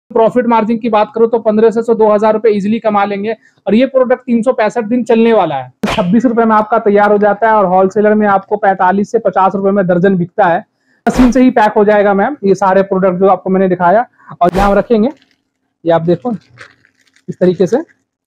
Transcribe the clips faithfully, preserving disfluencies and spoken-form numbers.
Profit margin की बात करो तो पंद्रह सौ से दो हजार रुपए इजिली कमा लेंगे और ये प्रोडक्ट तीन सौ पैंसठ दिन चलने वाला है। छब्बीस रुपए में आपका तैयार हो जाता है और होलसेलर में आपको पैंतालीस से पचास रुपए में दर्जन बिकता है। मशीन से ही पैक हो जाएगा मैम ये सारे प्रोडक्ट जो आपको मैंने दिखाया, और जहाँ रखेंगे ये आप देखो इस तरीके से,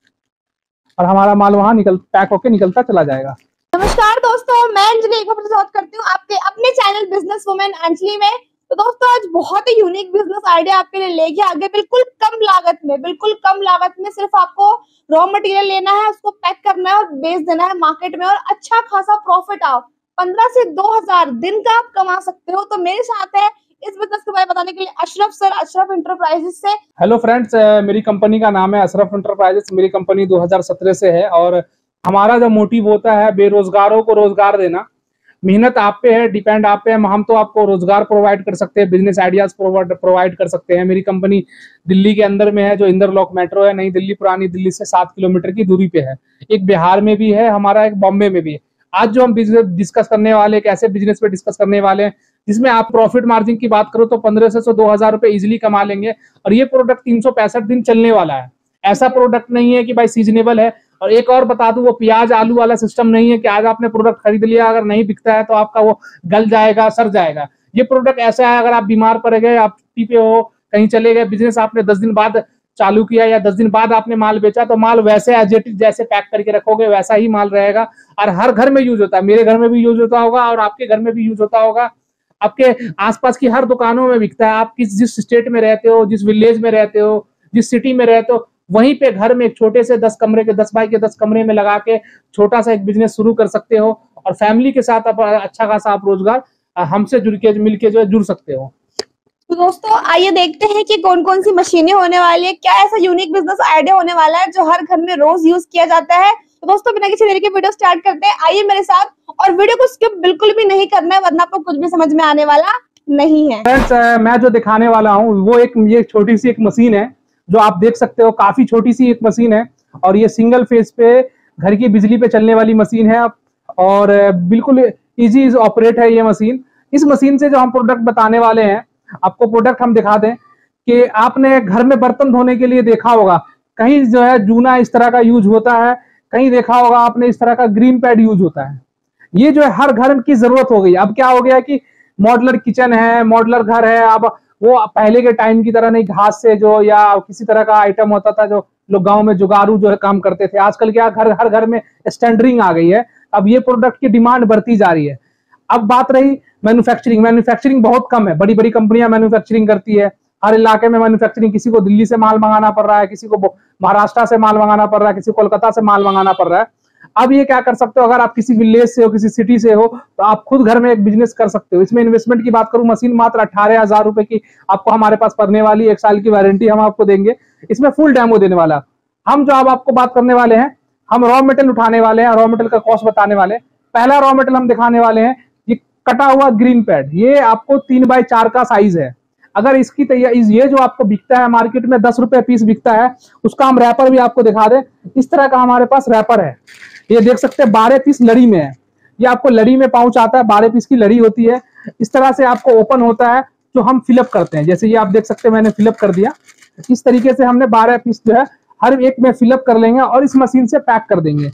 और हमारा माल वहां निकल पैक होके निकलता चला जाएगा। नमस्कार दोस्तों, मैं अंजलि एक बार स्वागत करती हूँ आपके अपने चैनल बिजनेस वुमेन अंजलि में। तो दोस्तों आज बहुत ही यूनिक बिजनेस आइडिया आपके लिए लेके आगे, बिल्कुल कम लागत में बिल्कुल कम लागत में सिर्फ आपको रॉ मटेरियल लेना है, उसको पैक करना है और बेच देना है मार्केट में, और अच्छा खासा प्रॉफिट आप पंद्रह से दो हजार दिन का आप कमा सकते हो। तो मेरे साथ है इस बिजनेस के बारे में बताने के लिए अशरफ सर, अशरफ इंटरप्राइजेस से। हेलो फ्रेंड्स, मेरी कंपनी का नाम है अशरफ इंटरप्राइजेस। मेरी कंपनी दो हजार सत्रह से है और हमारा जो मोटिव होता है बेरोजगारों को रोजगार देना। मेहनत आप पे है, डिपेंड आप पे है। हम तो आपको रोजगार प्रोवाइड कर सकते हैं, बिजनेस आइडियाज प्रोवाइड कर सकते हैं। मेरी कंपनी दिल्ली के अंदर में है, जो इंदरलॉक मेट्रो है, नई दिल्ली पुरानी दिल्ली से सात किलोमीटर की दूरी पे है। एक बिहार में भी है हमारा, एक बॉम्बे में भी है। आज जो हम बिजनेस डिस्कस करने वाले, एक ऐसे बिजनेस पे डिस्कस करने वाले हैं जिसमें आप प्रॉफिट मार्जिन की बात करो तो पंद्रह सौ से दो हजार रुपए इजिली कमा लेंगे और ये प्रोडक्ट तीन सौ पैंसठ दिन चलने वाला है। ऐसा प्रोडक्ट नहीं है कि भाई सीजनेबल है। और एक और बता दूं, वो प्याज आलू वाला सिस्टम नहीं है कि आज आपने प्रोडक्ट खरीद लिया, अगर नहीं बिकता है तो आपका वो गल जाएगा, सड़ जाएगा। ये प्रोडक्ट ऐसा है, अगर आप बीमार पड़ गए, आप छुट्टी पे हो, कहीं चले गए, बिजनेस आपने दस दिन बाद चालू किया या दस दिन बाद आपने माल बेचा, तो माल वैसे एज इट इज जैसे पैक करके रखोगे वैसा ही माल रहेगा। और हर घर में यूज होता है, मेरे घर में भी यूज होता होगा और आपके घर में भी यूज होता होगा, आपके आसपास की हर दुकानों में बिकता है। आप किस जिस स्टेट में रहते हो, जिस विलेज में रहते हो, जिस सिटी में रहते हो, वहीं पे घर में एक छोटे से दस कमरे के दस बाई के दस कमरे में लगा के छोटा सा एक बिजनेस शुरू कर सकते हो और फैमिली के साथ आप अच्छा खासा आप रोजगार हमसे जुड़ के मिलके जो है जुड़ सकते हो। तो दोस्तों आइए देखते हैं कि कौन कौन सी मशीनें होने वाली है, क्या ऐसा यूनिक बिजनेस आइडिया होने वाला है जो हर घर में रोज यूज किया जाता है। तो दोस्तों बिना किसी देरी के वीडियो स्टार्ट करते हैं, आइए मेरे साथ, और वीडियो को स्किप बिल्कुल भी नहीं करना है वरना आपको कुछ भी समझ में आने वाला नहीं है। फ्रेंड्स, मैं जो दिखाने वाला हूँ वो एक ये छोटी सी एक मशीन है जो आप देख सकते हो, काफी छोटी सी एक मशीन है और ये सिंगल फेज पे घर की बिजली पे चलने वाली मशीन है और बिल्कुल इजी ऑपरेट है ये मशीन। इस मशीन से जो हम प्रोडक्ट बताने वाले हैं, आपको प्रोडक्ट हम दिखा दें कि आपने घर में बर्तन धोने के लिए देखा होगा कहीं जो है जूना इस तरह का यूज होता है, कहीं देखा होगा आपने इस तरह का ग्रीन पैड यूज होता है। ये जो है हर घर की जरूरत हो गई। अब क्या हो गया कि मॉडुलर किचन है, मॉडुलर घर है। अब वो पहले के टाइम की तरह नहीं, घास से जो या किसी तरह का आइटम होता था जो लोग गांव में जुगाड़ू जो है काम करते थे। आजकल क्या घर हर घर में स्टैंडरिंग आ गई है। अब ये प्रोडक्ट की डिमांड बढ़ती जा रही है। अब बात रही मैन्युफैक्चरिंग, मैन्युफैक्चरिंग बहुत कम है, बड़ी बड़ी कंपनियां मैन्युफैक्चरिंग करती है। हर इलाके में मैन्युफैक्चरिंग, किसी को दिल्ली से माल मंगाना पड़ रहा है, किसी को महाराष्ट्र से माल मंगाना पड़ रहा है, किसी को कोलकाता से माल मंगाना पड़ रहा है। अब ये क्या कर सकते हो, अगर आप किसी विलेज से हो, किसी सिटी से हो, तो आप खुद घर में एक बिजनेस कर सकते हो। इसमें इन्वेस्टमेंट की बात करूं, मशीन मात्र अठारह हजार रुपए की आपको हमारे पास पड़ने वाली, एक साल की वारंटी हम आपको देंगे। इसमें फुल डेमो देने वाला हम जो अब आपको बात करने वाले हैं, हम रॉ मेटेरियल उठाने वाले हैं, रॉ मेटेरियल का कॉस्ट बताने वाले हैं। पहला रॉ मेटेरियल हम दिखाने वाले हैं, ये कटा हुआ ग्रीन पैड। ये आपको तीन बाई चार का साइज है। अगर इसकी तैयार ये जो आपको बिकता है मार्केट में दस रुपए पीस बिकता है, उसका हम रैपर भी आपको दिखा दें। इस तरह का हमारे पास रैपर है, ये देख सकते हैं बारह पीस लड़ी में है। ये आपको लड़ी में पाउच आता है, बारह पीस की लड़ी होती है। इस तरह से आपको ओपन होता है जो हम फिलअप करते हैं। जैसे ये आप देख सकते हैं मैंने फिलअप कर दिया। इस तरीके से हमने बारह पीस जो है हर एक में फिलअप कर लेंगे और इस मशीन से पैक कर देंगे।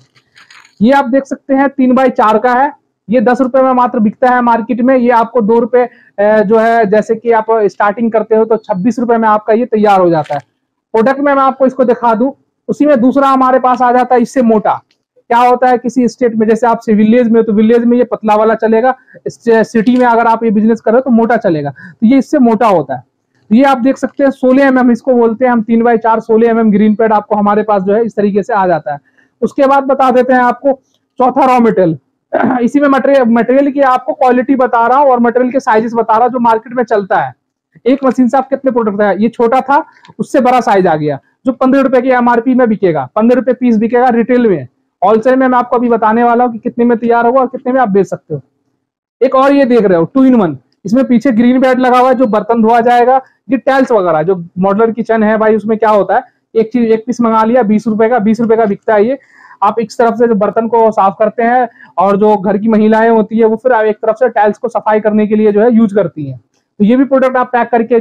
ये आप देख सकते हैं तीन बाई चार का है। ये दस रुपए में मात्र बिकता है मार्केट में। ये आपको दो रुपए जो है, जैसे कि आप स्टार्टिंग करते हो तो छब्बीस रुपए में आपका ये तैयार हो जाता है। प्रोडक्ट में मैं आपको इसको दिखा दूं, उसी में दूसरा हमारे पास आ जाता है इससे मोटा। क्या होता है, किसी स्टेट में जैसे आप विलेज में हो तो विलेज में ये पतला वाला चलेगा, सिटी में अगर आप ये बिजनेस कर रहे हो तो मोटा चलेगा। तो ये इससे मोटा होता है। ये आप देख सकते हैं सोलह एम एम इसको बोलते हैं हम, तीन बाई चार सोलह एम एम ग्रीन पैड आपको हमारे पास जो है इस तरीके से आ जाता है। उसके बाद बता देते हैं आपको चौथा रॉ मटेरियल। इसी में मटेरियल मटेरियल की आपको क्वालिटी बता रहा हूँ और मटेरियल के साइजेस बता रहा हूँ जो मार्केट में चलता है। एक मशीन से आप कितने प्रोडक्ट है, ये छोटा था उससे बड़ा साइज आ गया जो पंद्रह रुपए की एमआरपी में बिकेगा, पंद्रह रुपए पीस बिकेगा रिटेल में। होलसेल में मैं आपको अभी बताने वाला हूँ कि कितने में तैयार होगा और कितने में आप बेच सकते हो। एक और ये देख रहे हो टू इन वन, इसमें पीछे ग्रीन पैड लगा हुआ है जो बर्तन धोआ जाएगा। ये टाइल्स वगैरह जो मॉडुलर किचन है भाई, उसमें क्या होता है, एक चीज एक पीस मंगा लिया बीस रुपए का, बीस रुपए का बिकता है ये। आप एक तरफ से जो बर्तन को साफ करते हैं और जो घर की महिलाएं होती है वो फिर एक तरफ से टाइल्स को सफाई करने के लिए जो है यूज करती हैं। तो ये भी प्रोडक्ट आप पैक करके जो है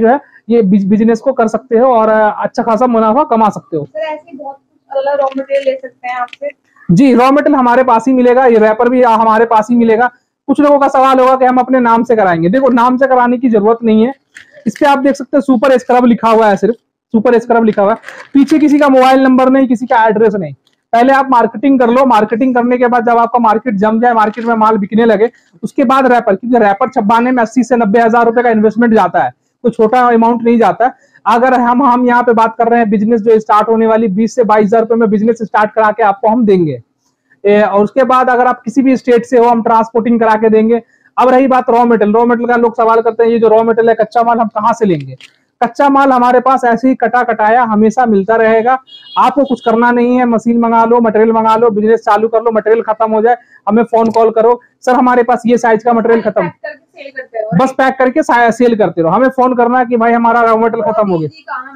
ये बिजनेस को कर सकते हो और अच्छा खासा मुनाफा कमा सकते हो। सर ऐसे बहुत अलग रॉ मटेरियल ले सकते हैं आपसे? जी, रॉ मटेरियल हमारे पास ही मिलेगा, ये रैपर भी हमारे पास ही मिलेगा। कुछ लोगों का सवाल होगा कि हम अपने नाम से कराएंगे। देखो, नाम से कराने की जरूरत नहीं है। इस पे आप देख सकते हैं सुपर स्क्रब लिखा हुआ है, सिर्फ सुपर स्क्रब लिखा हुआ है। पीछे किसी का मोबाइल नंबर नहीं, किसी का एड्रेस नहीं। पहले आप मार्केटिंग कर लो, मार्केटिंग करने के बाद जब आपका मार्केट जम जाए, मार्केट में माल बिकने लगे, उसके बाद रैपर, क्योंकि रैपर छपवाने में अस्सी से नब्बे हजार रुपए का इन्वेस्टमेंट जाता है, कोई छोटा अमाउंट नहीं जाता है। अगर हम हम यहाँ पे बात कर रहे हैं बिजनेस जो स्टार्ट होने वाली बीस से बाईस हजार रुपए में बिजनेस स्टार्ट करा के आपको हम देंगे। ए, और उसके बाद अगर आप किसी भी स्टेट से हो, हम ट्रांसपोर्टिंग करा के देंगे। अब रही बात रॉ मटेरियल, रॉ मटेरियल का लोग सवाल करते हैं ये जो रॉ मटेरियल है, कच्चा माल हम कहाँ से लेंगे? कच्चा माल हमारे पास ऐसे ही कटा कटाया हमेशा मिलता रहेगा। आपको कुछ करना नहीं है, मशीन मंगा लो, मटेरियल मंगा लो, बिजनेस चालू कर लो। मटेरियल खत्म हो जाए हमें फोन कॉल करो, सर हमारे पास ये साइज का मटेरियल खत्म, बस पैक करके सेल करते रहो। हमें फोन करना है कि भाई हमारा रॉ मटेरियल खत्म हो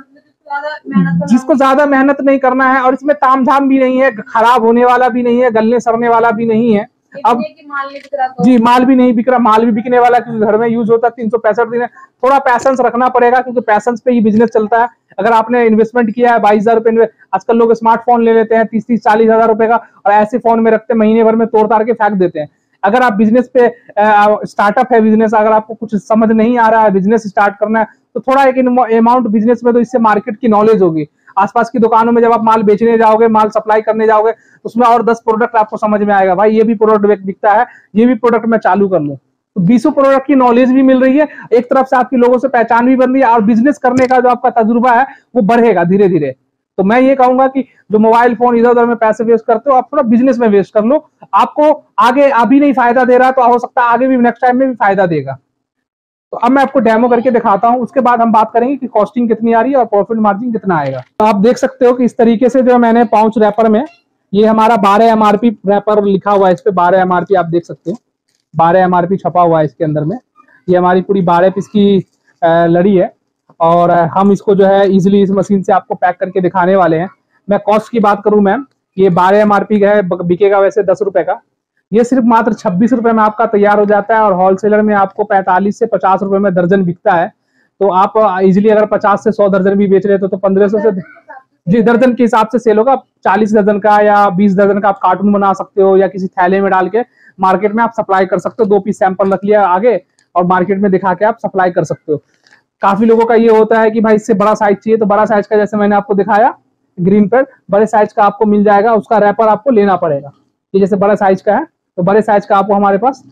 गया। जिसको ज्यादा मेहनत नहीं करना है, और इसमें तामझाम भी नहीं है, खराब होने वाला भी नहीं है, गलने सड़ने वाला भी नहीं है। अब माल नहीं बिक रहा तो? जी, माल भी नहीं बिक रहा, माल भी बिकने वाला, क्योंकि घर में यूज होता है तीन सौ पैंसठ दिन है। थोड़ा पैसेंस रखना पड़ेगा, क्योंकि पैसेंस पे ही बिजनेस चलता है। अगर आपने इन्वेस्टमेंट किया है बाईस हजार रुपए, आजकल लोग स्मार्टफोन ले लेते हैं तीस तीस चालीस हजार रुपए का, और ऐसे फोन में रखते महीने भर में तोड़ ताड़ के फेंक देते हैं। अगर आप बिजनेस पे स्टार्टअप है बिजनेस, अगर आपको कुछ समझ नहीं आ रहा है, बिजनेस स्टार्ट करना है, तो थोड़ा एक अमाउंट बिजनेस में, तो इससे मार्केट की नॉलेज होगी। आसपास की दुकानों में जब आप माल बेचने जाओगे, माल सप्लाई करने जाओगे, उसमें और दस प्रोडक्ट आपको समझ में आएगा, भाई ये भी प्रोडक्ट बिकता है, ये भी प्रोडक्ट मैं चालू कर लूं। तो बीसों प्रोडक्ट की नॉलेज भी मिल रही है, एक तरफ से आपकी लोगों से पहचान भी बन रही है, और बिजनेस करने का जो आपका तजुर्बा है वो बढ़ेगा धीरे धीरे। तो मैं ये कहूंगा कि जो मोबाइल फोन इधर उधर में पैसे वेस्ट करते हो, आप थोड़ा बिजनेस में वेस्ट कर लो। आपको आगे अभी नहीं फायदा दे रहा, तो हो सकता है आगे भी नेक्स्ट टाइम में भी फायदा देगा। तो अब मैं आपको डेमो करके दिखाता हूं, उसके बाद हम बात करेंगे कि कॉस्टिंग कितनी आ रही है और प्रॉफिट मार्जिन कितना आएगा। तो आप देख सकते हो कि इस तरीके से जो मैंने पाउच रैपर में, ये हमारा बारह एमआरपी रैपर लिखा हुआ है, इस पे बारह एमआरपी आप देख सकते हो, बारह एमआरपी छपा हुआ है इसके अंदर में। ये हमारी पूरी बारह पीस की लड़ी है, और हम इसको जो है इजिली इस मशीन से आपको पैक करके दिखाने वाले हैं। मैं कॉस्ट की बात करूं मैम, ये बारह एमआरपी का है, बिकेगा वैसे दस रुपए का, ये सिर्फ मात्र छब्बीस रुपए में आपका तैयार हो जाता है, और होलसेलर में आपको पैंतालीस से पचास रुपए में दर्जन बिकता है। तो आप इजिली अगर पचास से सौ दर्जन भी बेच रहे हो तो पंद्रह सौ से जी दर्जन के हिसाब से सेल होगा। चालीस दर्जन का या बीस दर्जन का आप कार्टून बना सकते हो, या किसी थैले में डाल के मार्केट में आप सप्लाई कर सकते हो। दो पीस सैंपल रख लिया आगे, और मार्केट में दिखा के आप सप्लाई कर सकते हो। काफी लोगों का ये होता है कि भाई इससे बड़ा साइज चाहिए, तो बड़ा साइज का जैसे मैंने आपको दिखाया ग्रीन पैड, बड़े साइज का आपको मिल जाएगा, उसका रैपर आपको लेना पड़ेगा। ये जैसे बड़ा साइज का है, तो बड़े साइज का आपको हमारे पास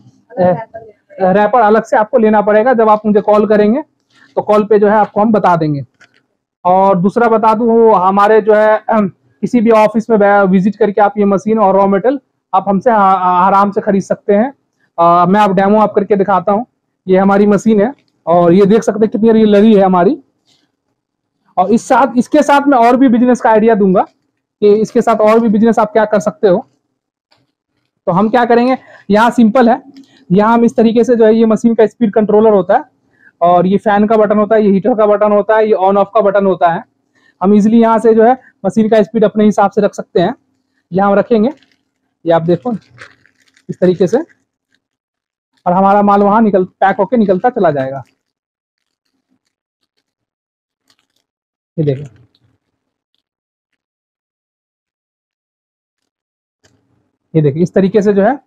रैपर अलग से आपको लेना पड़ेगा। जब आप मुझे कॉल करेंगे तो कॉल पे जो है आपको हम बता देंगे। और दूसरा बता दूं, हमारे जो है किसी भी ऑफिस में विजिट करके आप ये मशीन और रॉ मटेरियल आप हमसे आराम से खरीद सकते हैं। आ, मैं आप डेमो आप करके दिखाता हूँ। ये हमारी मशीन है, और ये देख सकते हैं कितनी ये लड़ी है हमारी। और इस साथ इसके साथ मैं और भी बिजनेस का आइडिया दूंगा कि इसके साथ और भी बिजनेस आप क्या कर सकते हो। तो हम क्या करेंगे, यहाँ सिंपल है, यहाँ हम इस तरीके से जो है, ये मशीन का स्पीड कंट्रोलर होता है, और ये फैन का बटन होता है, ये हीटर का बटन होता है, ये ऑन ऑफ का बटन होता है। हम इजिली यहाँ से जो है मशीन का स्पीड अपने हिसाब से रख सकते हैं। यहाँ हम रखेंगे, ये आप देखो इस तरीके से, और हमारा माल वहां निकल पैक होके निकलता चला जाएगा। ये देखो, ये देखिए इस तरीके से जो है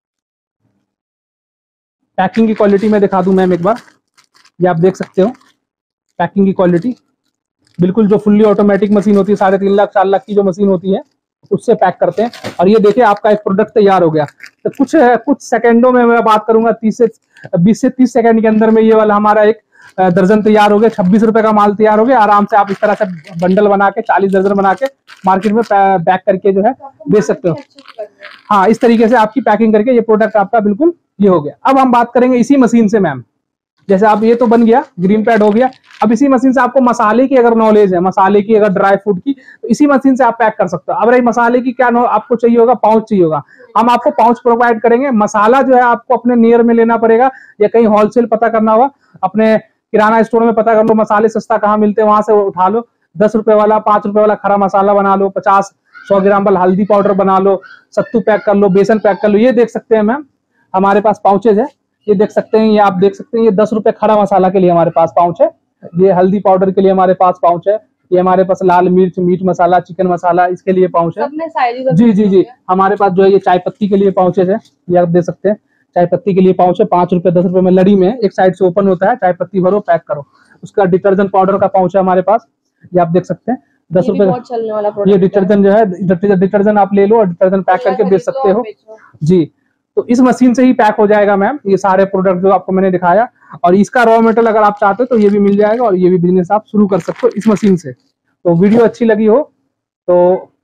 पैकिंग की क्वालिटी में दिखा दूं मैम एक बार। ये आप देख सकते हो पैकिंग की क्वालिटी, बिल्कुल जो फुल्ली ऑटोमेटिक मशीन होती है, साढ़े तीन लाख चार लाख की जो मशीन होती है, उससे पैक करते हैं। और ये देखिए आपका एक प्रोडक्ट तैयार हो गया। तो कुछ कुछ सेकंडों में मैं बात करूंगा, तीस से बीस से तीस सेकंड के अंदर में ये वाला हमारा एक दर्जन तैयार हो गया। छब्बीस रुपए का माल तैयार हो गया। आराम से आप इस तरह से बंडल बना के चालीस दर्जन बना के मार्केट में पैक करके जो है बेच सकते हो। हाँ, इस तरीके से आपकी पैकिंग करके ये प्रोडक्ट आपका बिल्कुल ये हो गया। अब हम बात करेंगे इसी मशीन से मैम, जैसे आप ये तो बन गया, ग्रीन पैड हो गया। अब इसी मशीन से आपको मसाले की अगर नॉलेज है, मसाले की अगर ड्राई फ्रूट की, तो इसी मशीन से आप पैक कर सकते हो। अब रही मसाले की क्या आपको चाहिए होगा, पाउच चाहिए होगा, हम आपको पाउच प्रोवाइड करेंगे। मसाला जो है आपको अपने नियर में लेना पड़ेगा, या कहीं होलसेल पता करना होगा, अपने किराना स्टोर में पता कर लो मसाले सस्ता कहाँ मिलते हैं, वहां से उठा लो। दस रुपए वाला, पांच रुपए वाला खरा मसाला बना लो, पचास सौ ग्राम वाला हल्दी पाउडर बना लो, सत्तू पैक कर लो, बेसन पैक कर लो। ये देख सकते हैं मैम हमारे पास पाउचेज है, ये देख सकते हैं, ये आप देख सकते हैं, ये दस रुपए खड़ा मसाला के लिए हमारे पास पाउच है। ये हल्दी पाउडर के लिए हमारे पास पाउच है। ये हमारे पास लाल मिर्च, मीट मसाला, चिकन मसाला, इसके लिए पाउच है। जी जी जी हमारे पास जो है ये चाय पत्ती के लिए पाउचेज है, ये आप दे सकते हैं। चाय पत्ती के लिए पाउच है, पांच रुपए दस रुपए में लड़ी में एक साइड से ओपन होता है, चाय पत्ती भरो पैक करो। उसका डिटर्जेंट पाउडर का पाउच है हमारे पास, ये आप देख सकते हैं दस रुपए का। ये डिटर्जेंट जो है डिटर्जेंट आप ले लो और डिटर्जेंट पैक करके बेच सकते हो जी। तो इस मशीन से ही पैक हो जाएगा मैम ये सारे प्रोडक्ट जो आपको मैंने दिखाया। और इसका रॉ मटेरियल अगर आप चाहते हो तो ये भी मिल जाएगा, और ये भी बिजनेस आप शुरू कर सकते हो इस मशीन से। तो वीडियो अच्छी लगी हो तो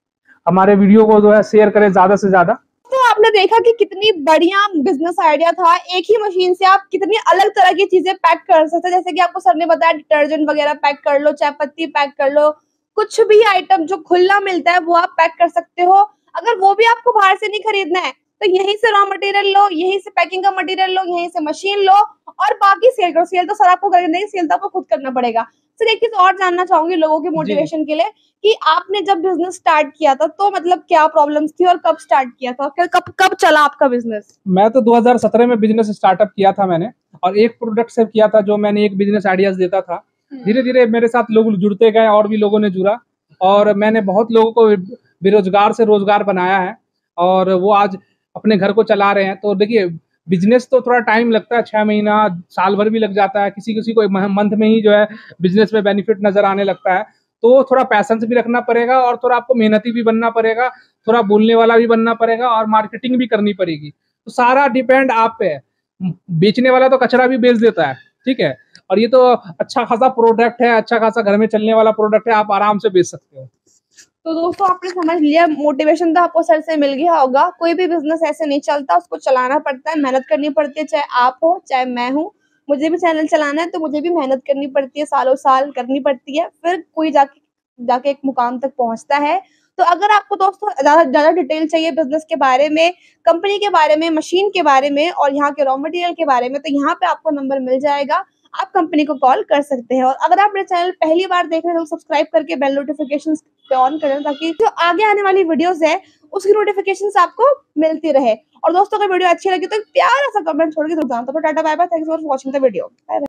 हमारे वीडियो को जो है शेयर करें ज्यादा से ज्यादा। तो आपने देखा कि कितनी बढ़िया बिजनेस आइडिया था, एक ही मशीन से आप कितनी अलग तरह की चीजें पैक कर सकते हैं। जैसे कि आपको सर ने बताया डिटर्जेंट वगैरह पैक कर लो, चाय पत्ती पैक कर लो, कुछ भी आइटम जो खुला मिलता है वो आप पैक कर सकते हो। अगर वो भी आपको बाहर से नहीं खरीदना है तो यहीं से रॉ मटेरियल लो, यहीं से पैकिंग का मटेरियल लो, यहीं से मशीन लो और बाकी सेल करो। सेल तो सर आपको करना नहीं, सेल तो आपको खुद करना पड़ेगा। सर एक चीज और जानना चाहूंगी लोगों के मोटिवेशन के लिए कि आपने जब बिजनेस स्टार्ट किया था तो मतलब क्या प्रॉब्लम्स थी और कब स्टार्ट किया था, कब कब चला आपका बिजनेस? मैं तो दो हज़ार सत्रह में बिजनेस स्टार्टअप किया था मैंने, और एक प्रोडक्ट से किया था जो मैंने एक बिजनेस आइडियाज देता था। धीरे धीरे मेरे साथ लोग जुड़ते गए और भी लोगों ने जुड़ा, और मैंने बहुत लोगों को बेरोजगार से रोजगार बनाया है, और वो आज अपने घर को चला रहे हैं। तो देखिए बिजनेस तो थोड़ा टाइम लगता है, छह महीना साल भर भी लग जाता है, किसी किसी को मंथ में ही जो है बिजनेस में बेनिफिट नजर आने लगता है। तो थोड़ा पैसेंस भी रखना पड़ेगा, और थोड़ा आपको मेहनती भी बनना पड़ेगा, थोड़ा बोलने वाला भी बनना पड़ेगा, और मार्केटिंग भी करनी पड़ेगी। तो सारा डिपेंड आप पे है। बेचने वाला तो कचरा भी बेच देता है, ठीक है, और ये तो अच्छा खासा प्रोडक्ट है, अच्छा खासा घर में चलने वाला प्रोडक्ट है, आप आराम से बेच सकते हो। तो दोस्तों आपने समझ लिया, मोटिवेशन तो आपको सर से मिल गया होगा। कोई भी बिजनेस ऐसे नहीं चलता, उसको चलाना पड़ता है, मेहनत करनी पड़ती है, चाहे आप हो चाहे मैं हूँ। मुझे भी चैनल चलाना है तो मुझे भी मेहनत करनी पड़ती है, सालों साल करनी पड़ती है, फिर कोई जाके जाके एक मुकाम तक पहुंचता है। तो अगर आपको दोस्तों ज्यादा ज्यादा डिटेल चाहिए बिजनेस के बारे में, कंपनी के बारे में, मशीन के बारे में और यहाँ के रॉ मटेरियल के बारे में, तो यहाँ पे आपको नंबर मिल जाएगा, आप कंपनी को कॉल कर सकते हैं। और अगर आप मेरे चैनल पहली बार देख रहे हैं तो सब्सक्राइब करके बेल नोटिफिकेशन पे ऑन करें, ताकि जो आगे आने वाली वीडियोस है उसकी नोटिफिकेशन आपको मिलती रहे। और दोस्तों अगर वीडियो अच्छी लगी तो एक प्यारा सा कमेंट छोड़ के जरूर जाना। तो tata bye bye, thanks for watching the video, bye bye.